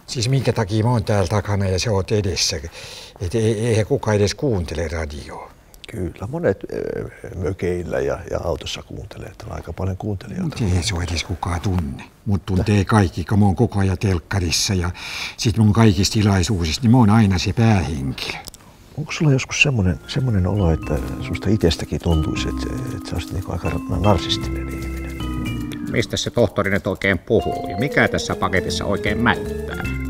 Siis minkä takia mä oon täällä takana ja sä oot edessä? Eihän kukaan edes kuuntele radioa. Kyllä, monet mökeillä ja autossa kuuntelee, että on aika paljon kuuntelijoita. Mutta ei se ole edes kukaan tunne. Mut tuntee kaikki, kun mä oon koko ajan telkkarissa ja sit mun kaikista tilaisuuksista, niin mä oon aina se päähenkilö. Onko sulla joskus semmoinen olo, että susta itsestäkin tuntuisi, että sä olisit niin aika narsistinen ihminen? Mistä se tohtori nyt oikein puhuu ja mikä tässä paketissa oikein mättää?